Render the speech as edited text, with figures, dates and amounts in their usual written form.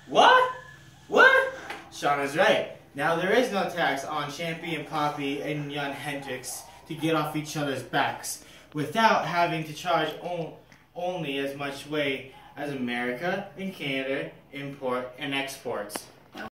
What? What? Sean is right. Now there is no tax on Champion Poppy and Jan Hendricks to get off each other's backs without having to charge only as much weight as America and Canada import and exports.